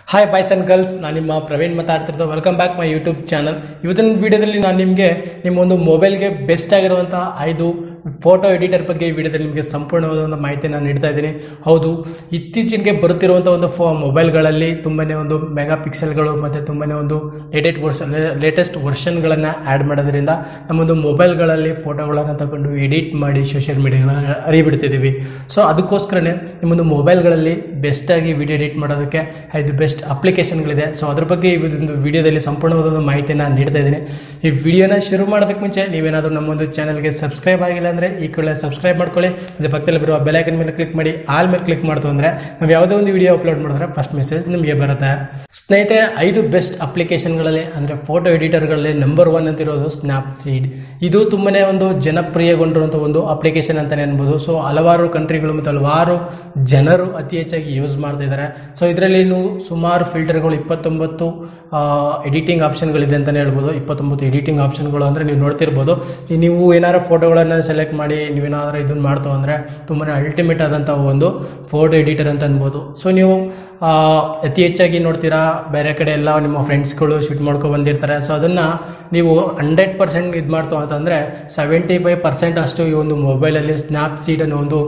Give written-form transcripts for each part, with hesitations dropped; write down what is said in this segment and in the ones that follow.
Hi boys and girls, ನಾನು ನಿಮ್ಮ ಪ್ರವೀಣ್ ಮಾತಾಡ್ತಿರೋದು. Welcome back my YouTube channel. ಇವತ್ತಿನ ವಿಡಿಯೋದಲ್ಲಿ ನಾನು ನಿಮಗೆ ನಿಮ್ಮ ಒಂದು ಮೊಬೈಲ್ಗೆ ಬೆಸ್ಟ್ ಆಗಿರುವಂಥ 5 ಫೋಟೋ ಎಡಿಟರ್ ಬಗ್ಗೆ ಈ ವಿಡಿಯೋದಲ್ಲಿ ನಿಮಗೆ ಸಂಪೂರ್ಣವಾದ ಒಂದು ಮಾಹಿತಿ ನಾನು ನೀಡ್ತಾ ಇದ್ದೀನಿ. ಹೌದು, ಇತ್ತೀಚೆಗೆ ಬರುತ್ತಿರುವಂಥ ಒಂದು ಮೊಬೈಲ್ಗಳಲ್ಲಿ ತುಂಬಾ ಒಂದು ಮೆಗಾ ಪಿಕ್ಸೆಲ್ಗಳು ಮತ್ತು ತುಂಬಾ ಒಂದು ಲೇಟೆಸ್ಟ್ ವರ್ಷನ್ಗಳನ್ನು ಆ್ಯಡ್ ಮಾಡೋದ್ರಿಂದ ನಮ್ಮೊಂದು ಮೊಬೈಲ್ಗಳಲ್ಲಿ ಫೋಟೋಗಳನ್ನು ತಗೊಂಡು ಎಡಿಟ್ ಮಾಡಿ ಸೋಷಿಯಲ್ ಮೀಡಿಯಾಗಳನ್ನು ಹರಿಬಿಡ್ತಿದ್ದೀವಿ. ಸೊ ಅದಕ್ಕೋಸ್ಕರನೇ ನಿಮ್ಮೊಂದು ಮೊಬೈಲ್ಗಳಲ್ಲಿ ಬೆಸ್ಟಾಗಿ ವಿಡಿಯೋ ಎಡಿಟ್ ಮಾಡೋದಕ್ಕೆ 5 ಬೆಸ್ಟ್ ಅಪ್ಲಿಕೇಶನ್ಗಳಿದೆ. ಸೊ ಅದ್ರ ಬಗ್ಗೆ ಈ ಒಂದು ವಿಡಿಯೋದಲ್ಲಿ ಸಂಪೂರ್ಣವಾದ ಒಂದು ಮಾಹಿತಿಯನ್ನು ನೀಡ್ತಾ ಇದ್ದೀನಿ. ಈ ವಿಡಿಯೋನ ಶುರು ಮಾಡೋದಕ್ಕೆ ಮುಂಚೆ ನೀವೇನಾದರೂ ನಮ್ಮೊಂದು ಚಾನಲ್ಗೆ ಸಬ್ಸ್ಕ್ರೈಬ್ ಆಗಿಲ್ಲ ಅಂದರೆ ಈ ಕೂಡಲೇ ಸಬ್ಸ್ಕ್ರೈಬ್ ಮಾಡ್ಕೊಳ್ಳಿ. ಮತ್ತು ಪಕ್ಕದಲ್ಲಿ ಬರುವ ಬೆಲ್ ಐಕನ್ ಮೇಲೆ ಕ್ಲಿಕ್ ಮಾಡಿ ಆಲ್ ಮೇಲೆ ಕ್ಲಿಕ್ ಮಾಡ್ತು ಅಂದರೆ ನಾವು ಯಾವುದೇ ಒಂದು ವಿಡಿಯೋ ಅಪ್ಲೋಡ್ ಮಾಡಿದ್ರೆ ಫಸ್ಟ್ ಮೆಸೇಜ್ ನಿಮಗೆ ಬರುತ್ತೆ. ಸ್ನೇಹಿತರೆ, 5 ಬೆಸ್ಟ್ ಅಪ್ಲಿಕೇಶನ್ಗಳಲ್ಲಿ ಅಂದರೆ ಫೋಟೋ ಎಡಿಟರ್ಗಳಲ್ಲಿ ನಂಬರ್ 1 ಅಂತಿರೋದು ಸ್ನ್ಯಾಪ್ಸೀಡ್. ಇದು ತುಂಬಾ ಒಂದು ಜನಪ್ರಿಯಗೊಂಡಿರುವಂಥ ಒಂದು ಅಪ್ಲಿಕೇಶನ್ ಅಂತಲೇ ಅನ್ಬೋದು. ಸೊ ಹಲವಾರು ಕಂಟ್ರಿಗಳು ಮತ್ತು ಹಲವಾರು ಜನರು ಅತಿ ಹೆಚ್ಚಾಗಿ ಯೂಸ್ ಮಾಡ್ತಾ ಇದ್ದಾರೆ. ಸೊ ಇದರಲ್ಲಿ ಸುಮಾರು ಫಿಲ್ಟರ್ಗಳು 29 ಎಡಿಟಿಂಗ್ ಆಪ್ಷನ್ಗಳಿದೆ ಅಂತಲೇ ಹೇಳ್ಬೋದು. 29 ಎಡಿಟಿಂಗ್ ಆಪ್ಷನ್ಗಳು ಅಂದರೆ ನೀವು ನೋಡ್ತಿರ್ಬೋದು. ನೀವು ಏನಾದ್ರು ಫೋಟೋಗಳನ್ನು ಸೆಲೆಕ್ಟ್ ಮಾಡಿ ನೀವೇನಾದರೂ ಇದನ್ನು ಮಾಡ್ತು ಅಂದರೆ ತುಂಬಾ ಅಲ್ಟಿಮೇಟ್ ಆದಂಥ ಒಂದು ಫೋಟೋ ಎಡಿಟರ್ ಅಂತ ಅನ್ಬೋದು. ಸೊ ನೀವು ಅತಿ ಹೆಚ್ಚಾಗಿ ನೋಡ್ತೀರಾ, ಬೇರೆ ಕಡೆ ಎಲ್ಲ ನಿಮ್ಮ ಫ್ರೆಂಡ್ಸ್ಗಳು ಶೂಟ್ ಮಾಡ್ಕೊ ಬಂದಿರ್ತಾರೆ. ಸೊ ಅದನ್ನು ನೀವು 100% ಇದು ಮಾಡ್ತು ಅಂತಂದರೆ 75% ಅಷ್ಟು ಈ ಒಂದು ಮೊಬೈಲಲ್ಲಿ ಸ್ನ್ಯಾಪ್ಸೀಡ್ ಅನ್ನೋ ಒಂದು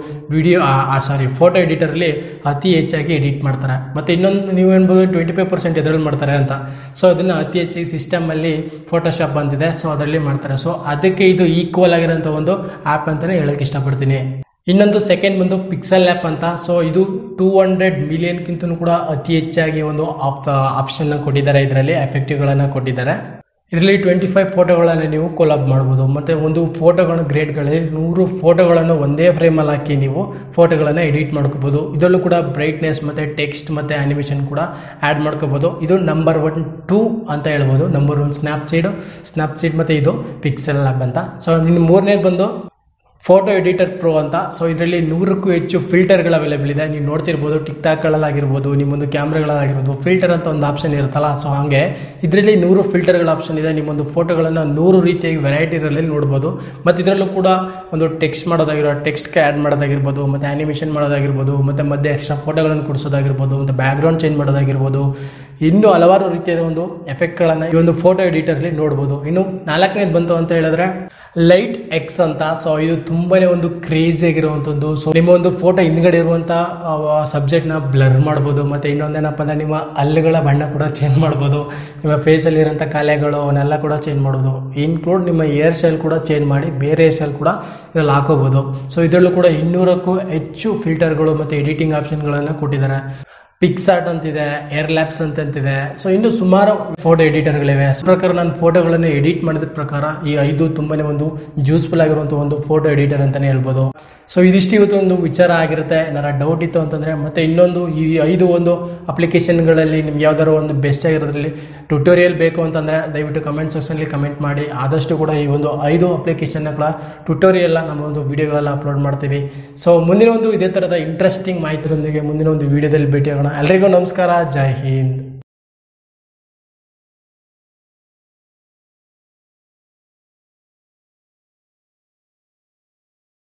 ಫೋಟೋ ಎಡಿಟರಲ್ಲಿ ಅತಿ ಹೆಚ್ಚಾಗಿ ಎಡಿಟ್ ಮಾಡ್ತಾರೆ. ಮತ್ತು ಇನ್ನೊಂದು ನೀವು ಹೇಳ್ಬೋದು 25% ಎದ್ರಲ್ಲಿ ಮಾಡ್ತಾರೆ ಅಂತ. ಸೊ ಅದನ್ನು ಅತಿ ಹೆಚ್ಚಾಗಿ ಸಿಸ್ಟಮಲ್ಲಿ ಫೋಟೋಶಾಪ್ ಬಂದಿದೆ, ಸೊ ಅದರಲ್ಲಿ ಮಾಡ್ತಾರೆ. ಸೊ ಅದಕ್ಕೆ ಇದು ಈಕ್ವಲ್ ಆಗಿರೋಂಥ ಒಂದು ಆ್ಯಪ್ ಅಂತಲೇ ಹೇಳೋಕ್ಕೆ ಇಷ್ಟಪಡ್ತೀನಿ. ಇನ್ನೊಂದು ಸೆಕೆಂಡ್ ಬಂದು ಪಿಕ್ಸೆಲ್ ಆ್ಯಪ್ ಅಂತ. ಸೊ ಇದು 200 ಮಿಲಿಯನ್ಗಿಂತಲೂ ಕೂಡ ಅತಿ ಹೆಚ್ಚಾಗಿ ಒಂದು ಆಪ್ಷನ್ನ ಕೊಟ್ಟಿದ್ದಾರೆ. ಇದರಲ್ಲಿ ಎಫೆಕ್ಟಿವ್ಗಳನ್ನು ಕೊಟ್ಟಿದ್ದಾರೆ. ಇದರಲ್ಲಿ 25 ಫೋಟೋಗಳನ್ನು ನೀವು ಕೊಲಾಬ್ ಮಾಡ್ಬೋದು. ಮತ್ತು ಒಂದು ಫೋಟೋಗಳ ಗ್ರೇಡ್ಗಳಲ್ಲಿ 100 ಫೋಟೋಗಳನ್ನು ಒಂದೇ ಫ್ರೇಮಲ್ಲಿ ಹಾಕಿ ನೀವು ಫೋಟೋಗಳನ್ನು ಎಡಿಟ್ ಮಾಡ್ಕೋಬೋದು. ಇದರಲ್ಲೂ ಕೂಡ ಬ್ರೈಟ್ನೆಸ್ ಮತ್ತು ಟೆಕ್ಸ್ಟ್ ಮತ್ತು ಆ್ಯನಿಮೇಷನ್ ಕೂಡ ಆ್ಯಡ್ ಮಾಡ್ಕೋಬೋದು. ಇದು ನಂಬರ್ 1, 2 ಅಂತ ಹೇಳ್ಬೋದು. ನಂಬರ್ 1 ಸ್ನ್ಯಾಪ್ಸೀಡ್ ಮತ್ತು ಇದು ಪಿಕ್ಸೆಲ್ ಆ್ಯಪ್ ಅಂತ. ಸೊ ಇನ್ನು ಮೂರನೇದು ಬಂದು ಫೋಟೋ ಎಡಿಟರ್ ಪ್ರೋ ಅಂತ. ಸೊ ಇದರಲ್ಲಿ 100ಕ್ಕೂ ಹೆಚ್ಚು ಫಿಲ್ಟರ್ಗಳು ಅವೈಲೇಬಲ್ ಇದೆ. ನೀವು ನೋಡ್ತಿರ್ಬೋದು, ಟಿಕ್ಟಾಕ್ಗಳಲ್ಲಾಗಿರ್ಬೋದು, ನಿಮ್ಮೊಂದು ಕ್ಯಾಮ್ರಾಗಳಾಗಿರ್ಬೋದು, ಫಿಲ್ಟರ್ ಅಂತ ಒಂದು ಆಪ್ಷನ್ ಇರುತ್ತಲ್ಲ. ಸೊ ಹಾಗೆ ಇದರಲ್ಲಿ 100 ಫಿಲ್ಟರ್ಗಳ ಆಪ್ಷನ್ ಇದೆ. ನಿಮ್ಮೊಂದು ಫೋಟೋಗಳನ್ನು 100 ರೀತಿಯಾಗಿ ವೆರೈಟಿಗಳಲ್ಲಿ ನೋಡ್ಬೋದು. ಮತ್ತು ಇದರಲ್ಲೂ ಕೂಡ ಒಂದು ಟೆಕ್ಸ್ಟ್ಗೆ ಆ್ಯಡ್ ಮಾಡೋದಾಗಿರ್ಬೋದು, ಮತ್ತು ಆ್ಯನಿಮೇಷನ್ ಮಾಡೋದಾಗಿರ್ಬೋದು, ಮತ್ತು ಮಧ್ಯೆ ಎಕ್ಸ್ಟ್ರಾ ಫೋಟೋಗಳನ್ನು ಕೊಡಿಸೋದಾಗಿರ್ಬೋದು, ಮತ್ತು ಬ್ಯಾಕ್ಗ್ರೌಂಡ್ ಚೇಂಜ್ ಮಾಡೋದಾಗಿರ್ಬೋದು, ಇನ್ನೂ ಹಲವಾರು ರೀತಿಯಾದ ಒಂದು ಎಫೆಕ್ಟ್ಗಳನ್ನು ಈ ಒಂದು ಫೋಟೋ ಎಡಿಟರ್ಲಿ ನೋಡ್ಬೋದು. ಇನ್ನು 4ನೇದು ಬಂತು ಅಂತ ಹೇಳಿದ್ರೆ ಲೈಟ್ ಎಕ್ಸ್ ಅಂತ. ಸೊ ಇದು ತುಂಬಾ ಒಂದು ಕ್ರೇಜಿ ಆಗಿರುವಂಥದ್ದು. ಸೊ ನಿಮ್ಮ ಒಂದು ಫೋಟೋ ಹಿಂದ್ಗಡೆ ಇರುವಂಥ ಸಬ್ಜೆಕ್ಟ್ನ ಬ್ಲರ್ ಮಾಡ್ಬೋದು. ಮತ್ತು ಇನ್ನೊಂದೇನಪ್ಪ ಅಂದರೆ ನಿಮ್ಮ ಹಲ್ಲುಗಳ ಬಣ್ಣ ಕೂಡ ಚೇಂಜ್ ಮಾಡ್ಬೋದು. ನಿಮ್ಮ ಫೇಸಲ್ಲಿ ಇರೋಂಥ ಕಲೆಗಳು ಅವನ್ನೆಲ್ಲ ಕೂಡ ಚೇಂಜ್ ಮಾಡ್ಬೋದು. ಇನ್ಕ್ಲೂಡ್ ನಿಮ್ಮ ಹೇರ್ ಸ್ಟೈಲ್ ಕೂಡ ಚೇಂಜ್ ಮಾಡಿ ಬೇರೆ ಹೇರ್ ಸ್ಟೈಲ್ ಕೂಡ ಇದರಲ್ಲಿ ಹಾಕೋಬೋದು. ಸೊ ಇದರಲ್ಲೂ ಕೂಡ 200ಕ್ಕೂ ಹೆಚ್ಚು ಫಿಲ್ಟರ್ಗಳು ಮತ್ತು ಎಡಿಟಿಂಗ್ ಆಪ್ಷನ್ಗಳನ್ನು ಕೊಟ್ಟಿದ್ದಾರೆ. ಪಿಕ್ಸಾರ್ಟ್ ಅಂತಿದೆ, ಏರ್ ಲ್ಯಾಬ್ಸ್ ಅಂತಿದೆ. ಸೊ ಇನ್ನು ಸುಮಾರು ಫೋಟೋ ಎಡಿಟರ್ಗಳಿವೆ. ಪ್ರಕಾರ ನಾನು ಫೋಟೋಗಳನ್ನು ಎಡಿಟ್ ಮಾಡಿದ ಪ್ರಕಾರ ಈ 5 ತುಂಬಾನೇ ಒಂದು ಯೂಸ್ಫುಲ್ ಆಗಿರುವಂಥ ಒಂದು ಫೋಟೋ ಎಡಿಟರ್ ಅಂತಲೇ ಹೇಳ್ಬೋದು. ಸೊ ಇದಿಷ್ಟು ಇವತ್ತು ಒಂದು ವಿಚಾರ ಆಗಿರುತ್ತೆ. ಏನಾರ ಡೌಟ್ ಇತ್ತು ಅಂತಂದರೆ ಮತ್ತೆ ಇನ್ನೊಂದು ಈ 5 ಒಂದು ಅಪ್ಲಿಕೇಶನ್ಗಳಲ್ಲಿ ನಿಮ್ಗೆ ಯಾವ್ದಾದ್ರು ಒಂದು ಬೆಸ್ಟ್ ಆಗಿರೋದ್ರಲ್ಲಿ ಟ್ಯುಟೋರಿಯಲ್ ಬೇಕು ಅಂತಂದರೆ ದಯವಿಟ್ಟು ಕಮೆಂಟ್ ಸೆಕ್ಷನಲ್ಲಿ ಕಮೆಂಟ್ ಮಾಡಿ. ಆದಷ್ಟು ಕೂಡ ಈ ಒಂದು 5 ಅಪ್ಲಿಕೇಶನ್ಗಳ ಟ್ಯುಟೋರಿಯಲ್ನ ನಮ್ಮ ಒಂದು ವಿಡಿಯೋಗಳೆಲ್ಲ ಅಪ್ಲೋಡ್ ಮಾಡ್ತೀವಿ. ಸೊ ಮುಂದಿನ ಒಂದು ಇದೇ ಥರದ ಇಂಟ್ರೆಸ್ಟಿಂಗ್ ಮಾಹಿತಿಯೊಂದಿಗೆ ಮುಂದಿನ ಒಂದು ವಿಡಿಯೋದಲ್ಲಿ ಭೇಟಿಯಾಗೋಣ. ಎಲ್ರಿಗೂ ನಮಸ್ಕಾರ, ಜೈ ಹಿಂದ್.